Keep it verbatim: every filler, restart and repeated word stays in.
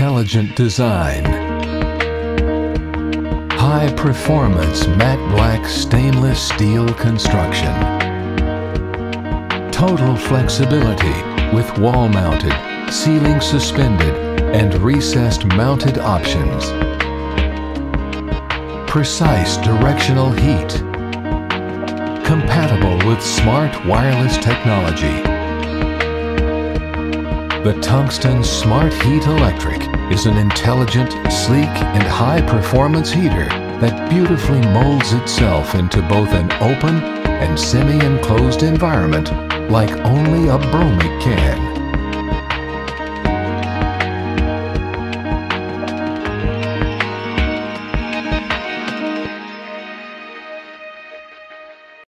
intelligent design. High-performance matte black stainless steel construction. Total flexibility with wall-mounted, ceiling suspended, and recessed mounted options. Precise directional heat. Compatible with smart wireless technology. The Tungsten Smart Heat Electric is an intelligent, sleek, and high-performance heater that beautifully molds itself into both an open and semi-enclosed environment like only a Bromic can.